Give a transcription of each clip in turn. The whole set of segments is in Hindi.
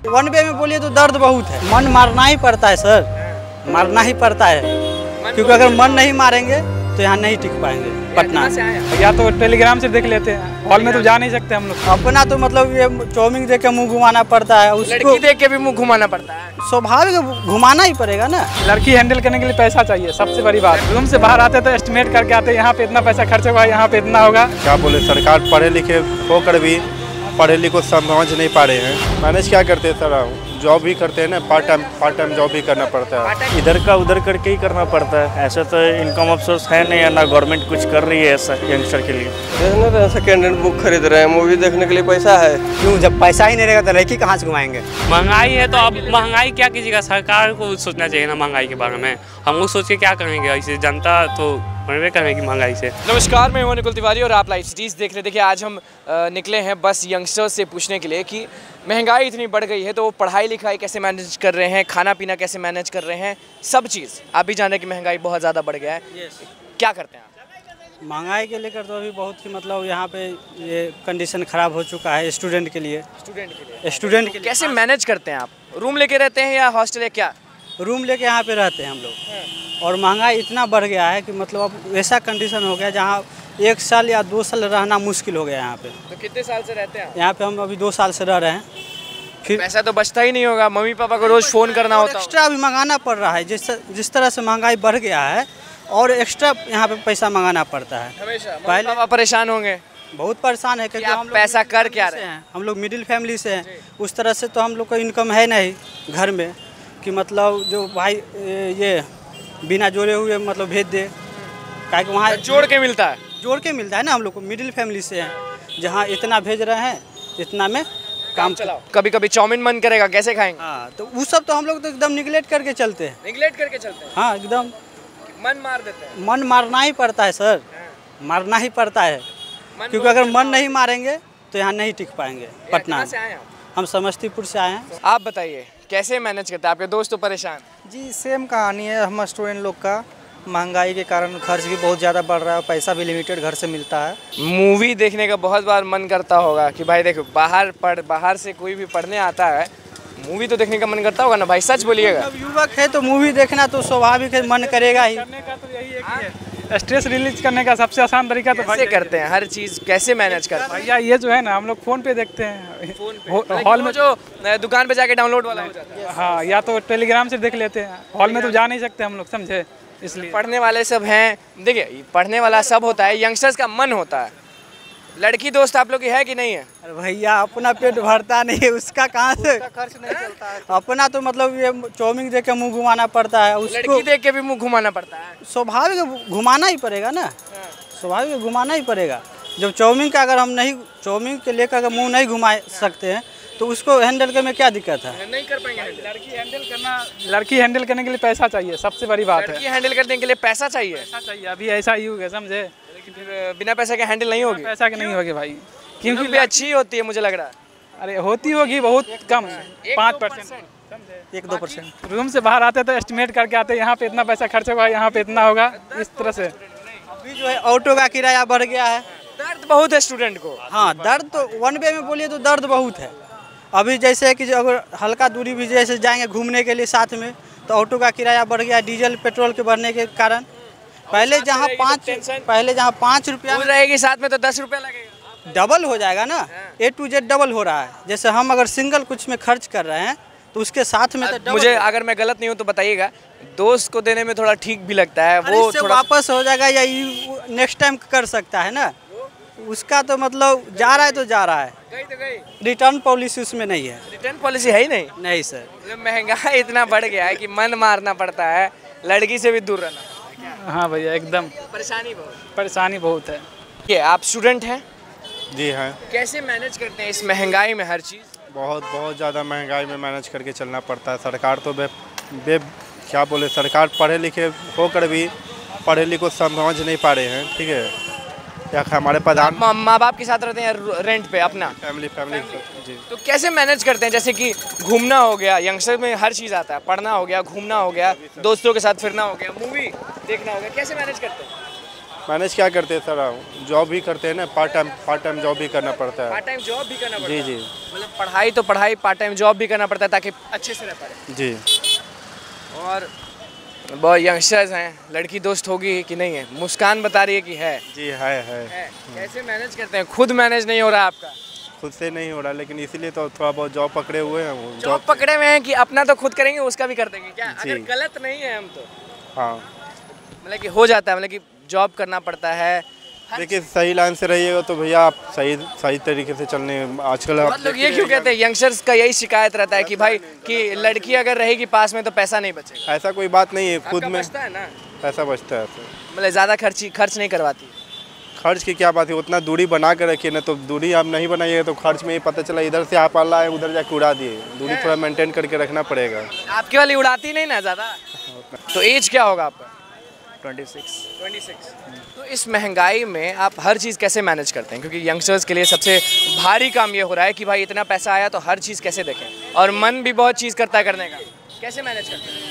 वन वे में बोलिए तो दर्द बहुत है, मन मारना ही पड़ता है सर, मारना ही पड़ता है, क्योंकि अगर मन नहीं मारेंगे तो यहाँ नहीं टिक पाएंगे पटना। या तो टेलीग्राम से देख लेते हैं, हॉल में तो जा नहीं सकते हम लोग। अपना तो मतलब ये चाउमीन देख के मुंह घुमाना पड़ता है, उसको लड़की देख के भी मुंह घुमाना पड़ता है, स्वाभाविक घुमाना ही पड़ेगा ना। लड़की हैंडल करने के लिए पैसा चाहिए, सबसे बड़ी बात। रूम से बाहर आते तो एस्टिमेट करके आते, यहाँ पे इतना पैसा खर्च होगा, यहाँ पे इतना होगा। क्या बोले, सरकार पढ़े लिखे होकर भी पढ़े लिखे को समझ नहीं पा रहे हैं। मैनेज क्या करते हैं सर, जॉब भी करते हैं ना, पार्ट टाइम जॉब भी करना पड़ता है, इधर का उधर करके ही करना पड़ता है। ऐसा तो इनकम ऑफ सोर्स है नहीं, ना गवर्नमेंट कुछ कर रही है ऐसा यंगस्टर के लिए। देखना तो सेकेंड हैंड बुक खरीद रहे हैं, मूवी देखने के लिए पैसा है। क्यों, जब पैसा ही नहीं रहेगा तो लड़की कहाँ से घुमाएंगे। महंगाई है तो अब महंगाई क्या कीजिएगा, सरकार को सोचना चाहिए ना महंगाई के बारे में। हम लोग सोच के क्या करेंगे, ऐसे जनता तो मरवे करेगी महंगाई से। नमस्कार, मैं हूं निकुल तिवारी और आप लाइव सिटीज़ देख रहे। देखिए, आज हम निकले हैं बस यंगस्टर्स से पूछने के लिए कि महंगाई इतनी बढ़ गई है तो वो पढ़ाई लिखाई कैसे मैनेज कर रहे हैं, खाना पीना कैसे मैनेज कर रहे हैं, सब चीज़। आप भी जान रहे हैं कि महंगाई बहुत ज़्यादा बढ़ गया है। क्या करते हैं आप? महंगाई के लेकर तो अभी बहुत ही मतलब यहाँ पे ये कंडीशन ख़राब हो चुका है स्टूडेंट के लिए। स्टूडेंट के लिए कैसे मैनेज करते हैं आप? रूम लेके रहते हैं या हॉस्टल है क्या? रूम लेके यहाँ पे रहते हैं हम लोग। और महंगाई इतना बढ़ गया है कि मतलब अब ऐसा कंडीशन हो गया जहाँ 1 साल या 2 साल रहना मुश्किल हो गया यहाँ पे। तो कितने साल से रहते हैं? यहाँ पे हम अभी 2 साल से रह रहे हैं। फिर पैसा तो बचता ही नहीं होगा, मम्मी पापा को रोज़ फ़ोन करना होता है, एक्स्ट्रा भी मंगाना पड़ रहा है। जिस तरह से महंगाई बढ़ गया है और एक्स्ट्रा यहाँ पे पैसा मंगाना पड़ता है। हमेशा पहले पापा परेशान होंगे, बहुत परेशान है, क्योंकि आप हम लोग पैसा कर क्या रहे हैं, हम लोग मिडिल फैमिली से हैं। उस तरह से तो हम लोग का इनकम है नहीं घर में कि मतलब जो भाई ये बिना जोड़े हुए मतलब भेज दे, क्या कि वहाँ जोड़ के मिलता है ना। हम लोग को मिडिल फैमिली से हैं, जहाँ इतना भेज रहे हैं इतना में काम चलाओ। कभी कभी चाउमीन मन करेगा, कैसे खाएंगे? हाँ, तो वो सब तो हम लोग तो एकदम निगलेक्ट करके चलते हैं। हाँ, एकदम मन मार देते हैं। मन मारना ही पड़ता है सर, मारना ही पड़ता है, क्योंकि अगर मन नहीं मारेंगे तो यहाँ नहीं टिक पाएंगे पटना। हम समस्तीपुर से आए हैं। आप बताइए कैसे मैनेज करते हैं? आपके दोस्त तो परेशान? जी सेम कहानी है हम स्टूडेंट लोग का। महंगाई के कारण खर्च भी बहुत ज़्यादा बढ़ रहा है, पैसा भी लिमिटेड घर से मिलता है। मूवी देखने का बहुत बार मन करता होगा कि भाई देखो बाहर से कोई भी पढ़ने आता है, मूवी तो देखने का मन करता होगा ना भाई, सच बोलिएगा। जब युवक है तो मूवी देखना तो स्वाभाविक है, मन करेगा ही। करने का तो यही है, स्ट्रेस रिलीज करने का सबसे आसान तरीका तो कैसे करते हैं? हर चीज़ कैसे मैनेज करते हैं? भैया ये जो है ना, हम लोग फ़ोन पे देखते हैं, हॉल में जो दुकान पे जाके डाउनलोड वाला हो जाता है। हाँ, या तो टेलीग्राम से देख लेते हैं, हॉल में तो जा नहीं सकते हम लोग, समझे, इसलिए। पढ़ने वाले सब हैं, देखिए पढ़ने वाला सब होता है, यंगस्टर्स का मन होता है। लड़की दोस्त आप लोग की है कि नहीं है? अरे भैया अपना पेट भरता नहीं है, उसका कहाँ से खर्च नहीं चलता है। अपना तो मतलब ये चाउमीन देख के मुंह घुमाना पड़ता है, उसको लड़की देख के भी मुंह घुमाना पड़ता है। स्वाभाविक घुमाना ही पड़ेगा ना, स्वाभाविक घुमाना ही पड़ेगा। जब चाउमीन का अगर हम नहीं, चाउमीन के लेकर अगर मुँह नहीं घुमा सकते हैं तो उसको हैंडल करने में क्या दिक्कत है? नहीं कर पाएंगे। लड़की हैंडल करने के लिए पैसा चाहिए, सबसे बड़ी बात है। लड़की हैंडल करने के लिए पैसा चाहिए। अभी ऐसा ही होगा, समझे। फिर बिना पैसे के हैंडल नहीं होगी। पैसा के नहीं होगी भाई, क्योंकि भी अच्छी होती है मुझे लग रहा है। अरे होती होगी बहुत कम, 5%, 1-2%। रूम से बाहर आते तो एस्टिमेट करके आते, यहाँ पे इतना पैसा खर्च होगा, यहाँ पे इतना होगा, इस तरह से। अभी जो है ऑटो का किराया बढ़ गया है, दर्द बहुत है स्टूडेंट को। हाँ, दर्द तो वन वे में बोलिए तो दर्द बहुत है। अभी जैसे कि अगर हल्का दूरी भी जैसे जाएंगे घूमने के लिए साथ में, तो ऑटो का किराया बढ़ गया डीजल पेट्रोल के बढ़ने के कारण। पहले जहाँ 5 रुपया रहेगी, साथ में तो 10 रुपया लगेगा, डबल हो जाएगा ना। A to Z डबल हो रहा है। जैसे हम अगर सिंगल कुछ में खर्च कर रहे हैं तो उसके साथ में तो मुझे, अगर मैं गलत नहीं हूँ तो बताइएगा, दोस्त को देने में थोड़ा ठीक भी लगता है, वो थोड़ा वापस हो जाएगा या नेक्स्ट टाइम कर सकता है ना। उसका तो मतलब जा रहा है तो जा रहा है, रिटर्न पॉलिसी उसमें नहीं है। रिटर्न पॉलिसी है ही नहीं सर। महंगाई इतना बढ़ गया है कि मन मारना पड़ता है, लड़की से भी दूर रहना। हाँ भैया, एकदम परेशानी बहुत है। ये आप स्टूडेंट हैं? जी हैं। कैसे मैनेज करते हैं इस महंगाई में हर चीज़? बहुत ज़्यादा महंगाई में मैनेज करके चलना पड़ता है। सरकार तो क्या बोले, सरकार पढ़े लिखे होकर भी पढ़े लिखे को समझ नहीं पा रहे हैं। ठीक है, या हमारे प्रधान माँ बाप के साथ रहते हैं रेंट पे अपना फैमिली जी। तो कैसे मैनेज करते हैं? जैसे कि घूमना हो गया, यंगस्टर में हर चीज़ आता है, पढ़ना हो गया, घूमना हो गया, दोस्तों के साथ फिरना हो गया, मूवी देखना हो गया, कैसे मैनेज करते हैं? मैनेज क्या करते हैं सर, जॉब भी करते हैं ना, पार्ट टाइम जॉब भी करना पड़ता है। पार्ट टाइम जॉब भी करना पड़ता है? जी। मतलब पढ़ाई तो पढ़ाई, पार्ट टाइम जॉब भी करना पड़ता है ताकि अच्छे से रह पाए। जी। और बहुत यंगस्टर्स हैं, लड़की दोस्त होगी कि नहीं है? मुस्कान बता रही है कि है। जी है। कैसे मैनेज करते हैं? खुद मैनेज नहीं हो रहा आपका? खुद से नहीं हो रहा, लेकिन इसीलिए तो थोड़ा बहुत जॉब पकड़े हुए हैं। वो जॉब पकड़े हुए हैं कि अपना तो खुद करेंगे, उसका भी कर देंगे क्या? जी। अगर गलत नहीं है हम तो हाँ, मतलब कि हो जाता है, मतलब कि जॉब करना पड़ता है। देखिए सही लाइन से रहिएगा तो भैया आप सही तरीके से चलने। आजकल आप बहुत लोग ये क्यों कहते हैं, यंगस्टर्स का यही शिकायत रहता है कि भाई कि लड़की अगर रहेगी पास में तो पैसा नहीं बचेगा। ऐसा कोई बात नहीं है, खुद आपका में बचता है ना, पैसा बचता है। मतलब ज़्यादा खर्च नहीं करवाती। खर्च की क्या बात है, उतना दूरी बना कर रखिए ना, तो दूरी आप नहीं बनाइएगा तो खर्च में ही पता चला इधर से आप अल्लाह है उधर जाके उड़ा दिए। दूरी थोड़ा मेंटेन करके रखना पड़ेगा। आपकी वाली उड़ाती नहीं ना ज़्यादा? तो एज क्या होगा आपका? 26। तो इस महंगाई में आप हर चीज़ कैसे मैनेज करते हैं? क्योंकि यंगस्टर्स के लिए सबसे भारी काम ये हो रहा है कि भाई इतना पैसा आया तो हर चीज़ कैसे देखें, और मन भी बहुत चीज़ करता है करने का। कैसे मैनेज करते हैं?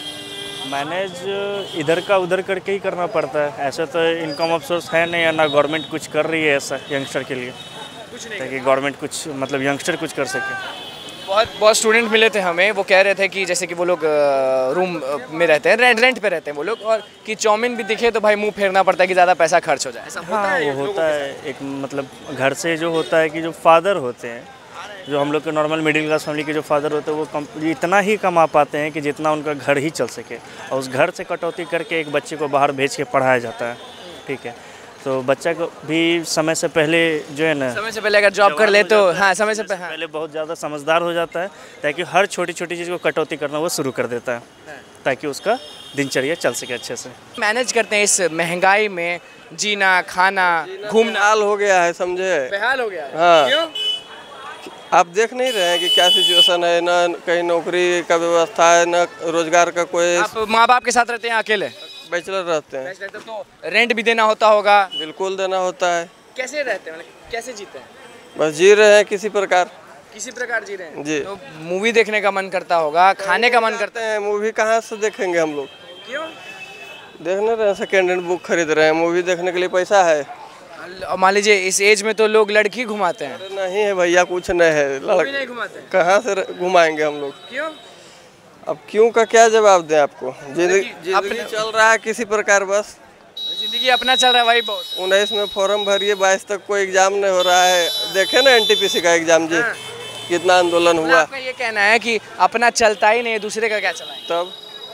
मैनेज इधर का उधर करके ही करना पड़ता है। ऐसे तो इनकम ऑफ सोर्स है नहीं, ना गवर्नमेंट कुछ कर रही है ऐसा यंगस्टर के लिए, कुछ नहीं ताकि गवर्नमेंट कुछ मतलब यंगस्टर कुछ कर सके। बहुत स्टूडेंट मिले थे हमें, वो कह रहे थे कि जैसे कि वो लोग रूम में रहते हैं, रेंट पे रहते हैं वो लोग, और कि चाउमीन भी दिखे तो भाई मुंह फेरना पड़ता है कि ज़्यादा पैसा खर्च हो जाए। ऐसा होता हाँ, है? वो होता है एक मतलब घर से जो होता है कि जो फादर होते हैं, जो हम लोग के नॉर्मल मिडिल क्लास फैमिली के जो फादर होते हैं, वो इतना ही कमा पाते हैं कि जितना उनका घर ही चल सके, और उस घर से कटौती करके एक बच्चे को बाहर भेज के पढ़ाया जाता है। ठीक है, तो बच्चा को भी समय से पहले जो है ना, समय से पहले अगर जॉब कर ले तो हाँ, समय से पहले बहुत ज़्यादा समझदार हो जाता है, ताकि हर छोटी छोटी चीज़ को कटौती करना वो शुरू कर देता है, ताकि उसका दिनचर्या चल सके अच्छे से। मैनेज करते हैं इस महंगाई में, जीना, खाना, घूमना हाल हो गया है, समझे? बेहाल हो गया है। हाँ। क्यों? आप देख नहीं रहे हैं कि क्या सिचुएशन है, ना कहीं नौकरी का व्यवस्था है, ना रोजगार का कोई। आप माँ बाप के साथ रहते हैं अकेले? बैचलर रहते हैं। तो रेंट भी देना होता होगा? बिल्कुल देना होता है। कैसे रहते हैं, मतलब कैसे जीते हैं? बस जी रहे हैं किसी प्रकार जी रहे हैं जी। तो मूवी देखने का मन करता होगा, खाने का मन करता है। मूवी कहाँ से देखेंगे हम लोग? क्यों? देखने रहे, सेकेंड हैंड बुक खरीद रहे हैं, मूवी देखने के लिए पैसा है। मान लीजिए इस एज में तो लोग लड़की घुमाते हैं। अरे नहीं है भैया, कुछ नहीं है, नहीं घुमाते हैं। कहाँ से घुमाएंगे हम लोग? क्यों? अब क्यों का क्या जवाब दें आपको? जिंदगी चल रहा है किसी प्रकार, बस जिंदगी अपना चल रहा है भाई। बहुत 19 में फॉर्म भरिए, 22 तक कोई एग्जाम नहीं हो रहा है। देखे ना NTPC का एग्जाम जी, कितना आंदोलन हुआ। आपका ये कहना है कि अपना चलता ही नहीं, दूसरे का क्या चलाएं? तब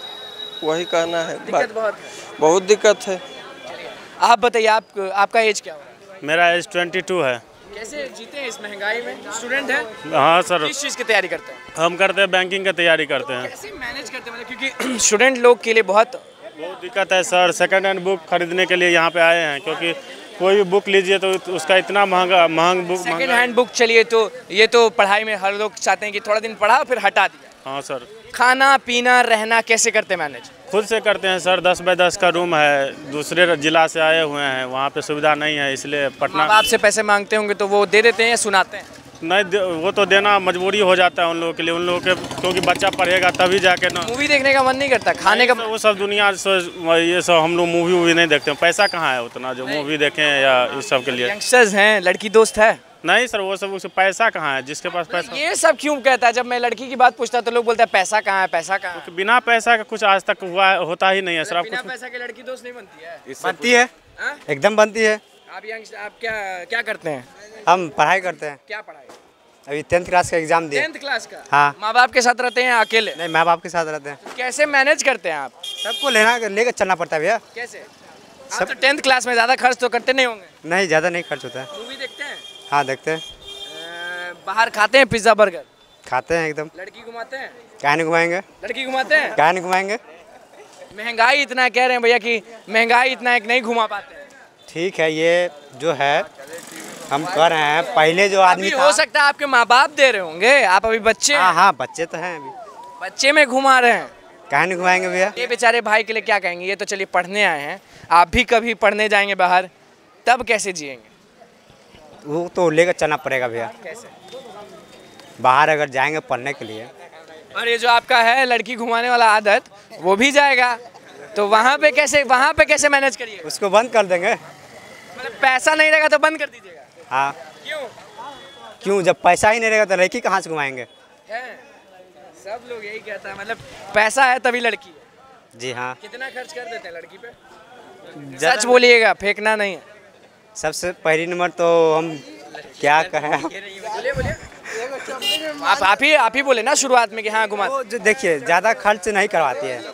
वही कहना है, दिक्कत बहुत है। बहुत दिक्कत है। आप बताइए, आपका एज क्या होगा? मेरा एज 22 है। कैसे जीते हैं इस महंगाई में? स्टूडेंट है? हाँ सर। किस चीज़ की तैयारी करते हैं? हम करते हैं बैंकिंग की तैयारी करते हैं। कैसे मैनेज करते हैं, मतलब क्योंकि स्टूडेंट लोग के लिए बहुत दिक्कत है सर। सेकंड हैंड बुक खरीदने के लिए यहाँ पे आए हैं, क्योंकि कोई भी बुक लीजिए तो उसका इतना महंग बुक। सेकंड हैंड बुक चलिए, तो ये तो पढ़ाई में हर लोग चाहते हैं कि थोड़ा दिन पढ़ा फिर हटा दिया। हाँ सर। खाना पीना रहना कैसे करते हैं मैनेज? खुद से करते हैं सर। 10 बाय 10 का रूम है, दूसरे जिला से आए हुए हैं, वहाँ पे सुविधा नहीं है, इसलिए पटना। आपसे पैसे मांगते होंगे तो वो दे देते हैं या सुनाते हैं? नहीं, वो तो देना मजबूरी हो जाता है उन लोगों के लिए। उन लोगों के क्योंकि बच्चा पढ़ेगा तभी जाके ना। मूवी देखने का मन नहीं करता, खाने का? वो सब दुनिया ये सब हम लोग मूवी नहीं देखते हैं। पैसा कहाँ है उतना जो मूवी देखें या इस सब के लिए। यंगस्टर्स हैं, लड़की दोस्त है? नहीं सर, वो सब पैसा कहाँ है जिसके पास पैसा। ये सब क्यों कहता है? जब मैं लड़की की बात पूछता तो लोग बोलते हैं पैसा कहाँ है, पैसा कहाँ है। बिना पैसा का कुछ आज तक होता ही नहीं है सर। बिना पैसा के लड़की दोस्त नहीं बनती है? बनती है, एकदम बनती है। आप क्या करते हैं? हम पढ़ाई करते हैं। क्या पढ़ाई? अभी 10th क्लास का एग्जाम दिए। 10th क्लास का? हाँ। माँ बाप के साथ रहते हैं या अकेले? नहीं, माँ बाप के साथ रहते हैं। तो कैसे मैनेज करते हैं आप? सबको लेकर चलना पड़ता है भैया। कैसे? आप तो 10th क्लास में ज़्यादा खर्च तो करते नहीं होंगे? नहीं, ज़्यादा नहीं खर्च होता है। मूवी देखते हैं? हाँ, देखते हैं। बाहर खाते हैं पिज्ज़ा बर्गर? खाते हैं एकदम। लड़की घुमाते हैं? काहे नहीं घुमाएंगे? लड़की घुमाते हैं? काहे नहीं घुमाएंगे? महंगाई इतना कह रहे हैं भैया कि महंगाई इतना एक नहीं घुमा पाते हैं। ठीक है, ये जो है हम कर रहे हैं। पहले जो आदमी था, हो सकता है आपके माँ बाप दे रहे होंगे, आप अभी बच्चे। हाँ, बच्चे तो हैं अभी। बच्चे में घुमा रहे हैं, काहे नहीं घुमाएंगे भैया? ये बेचारे भाई के लिए क्या कहेंगे? ये तो चलिए पढ़ने आए हैं, आप भी कभी पढ़ने जाएंगे बाहर, तब कैसे जिएंगे? वो तो लेकर चलना पड़ेगा भैया। कैसे? बाहर अगर जाएंगे पढ़ने के लिए। और ये जो आपका है लड़की घुमाने वाला आदत, वो भी जाएगा तो वहाँ पे कैसे मैनेज करिए? उसको बंद कर देंगे। मतलब पैसा नहीं रहेगा तो बंद कर दीजिएगा? हाँ। क्यों? जब पैसा ही नहीं रहेगा तो लड़की कहाँ से घुमाएंगे? सब लोग यही कहता है, मतलब पैसा है तभी लड़की है। जी हाँ। कितना खर्च कर देते हैं लड़की पे? सच बोलिएगा, फेंकना नहीं है। सबसे पहली नंबर तो हम क्या कहें, आप ही बोले ना शुरुआत में कि हाँ घुमा। जो देखिए ज़्यादा खर्च नहीं करवाती है।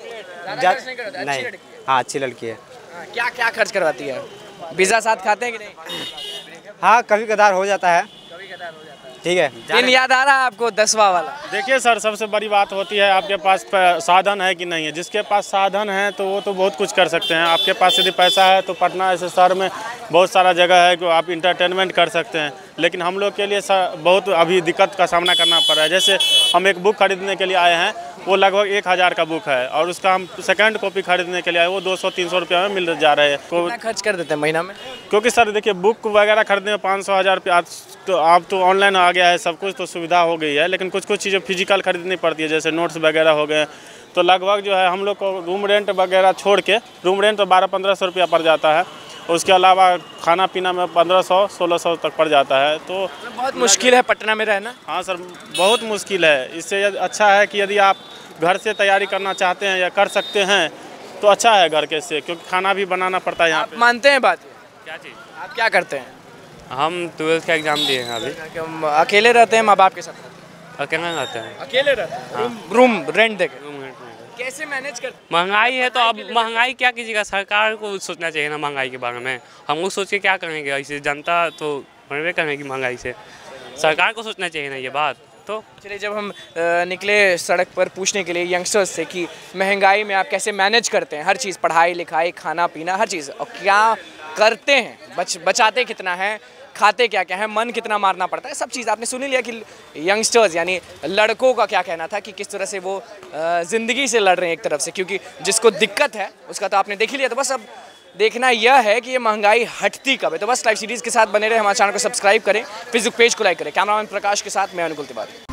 नहीं, हाँ अच्छी लड़की है। क्या क्या खर्च करवाती है? पिज्जा साथ खाते हैं कि नहीं? हाँ कभी कदार हो जाता है। ठीक है। दिन याद आ रहा है आपको 10वां वाला? देखिए सर, सबसे बड़ी बात होती है आपके पास साधन है कि नहीं है। जिसके पास साधन है तो वो तो बहुत कुछ कर सकते हैं। आपके पास यदि पैसा है तो पटना ऐसे शहर में बहुत सारा जगह है कि आप इंटरटेनमेंट कर सकते हैं, लेकिन हम लोग के लिए बहुत अभी दिक्कत का सामना करना पड़ रहा है। जैसे हम एक बुक खरीदने के लिए आए हैं, वो लगभग 1000 का बुक है और उसका हम सेकंड कॉपी खरीदने के लिए आए, वो 200-300 रुपये में मिल जा रहे हैं। कितना खर्च कर देते हैं महीना में? क्योंकि सर देखिए, बुक वगैरह खरीदने में 500-1000 रुपये, तो आप तो ऑनलाइन आ गया है सब कुछ, तो सुविधा हो गई है, लेकिन कुछ कुछ चीज़ें फिजिकल खरीदनी पड़ती है, जैसे नोट्स वगैरह हो गए। तो लगभग जो है हम लोग को रूम रेंट वगैरह छोड़ के, रूम रेंट तो 1200-1500 रुपया पड़ जाता है। उसके अलावा खाना पीना में 1500-1600 तक पड़ जाता है। तो बहुत मुश्किल है पटना में रहना। हाँ सर, बहुत मुश्किल है। इससे अच्छा है कि यदि आप घर से तैयारी करना चाहते हैं या कर सकते हैं तो अच्छा है घर के से, क्योंकि खाना भी बनाना पड़ता है यहाँ पे। मानते हैं बात? क्या चीज़? आप क्या करते हैं? हम 12th का एग्ज़ाम दिए हैं अभी। अकेले रहते हैं, माँ बाप के साथ? अकेले रहते हैं। अकेले रहते हैं? रूम रेंट देके? रूम रेंट में। कैसे मैनेज कर? महंगाई है तो अब महंगाई क्या कीजिएगा, सरकार को सोचना चाहिए ना महंगाई के बारे में। हम लोग सोच के क्या करेंगे, ऐसे जनता तो मरबे करेंगे महंगाई से। सरकार को सोचना चाहिए ना ये बात। तो चलिए, जब हम निकले सड़क पर पूछने के लिए यंगस्टर्स से कि महंगाई में आप कैसे मैनेज करते हैं हर चीज़, पढ़ाई लिखाई खाना पीना हर चीज़, और क्या करते हैं, बचाते कितना है, खाते क्या क्या है, मन कितना मारना पड़ता है, सब चीज़ आपने सुन लिया कि यंगस्टर्स यानी लड़कों का क्या कहना था कि किस तरह से वो ज़िंदगी से लड़ रहे हैं एक तरफ से, क्योंकि जिसको दिक्कत है उसका तो आपने देख ही लिया। तो बस अब देखना यह है कि ये महंगाई हटती कब है। तो बस लाइव सीरीज़ के साथ बने रहे, हमारे चैनल को सब्सक्राइब करें, फेसबुक पेज को लाइक करें। कैमरामैन प्रकाश के साथ मैं अनुकुल तिवारी।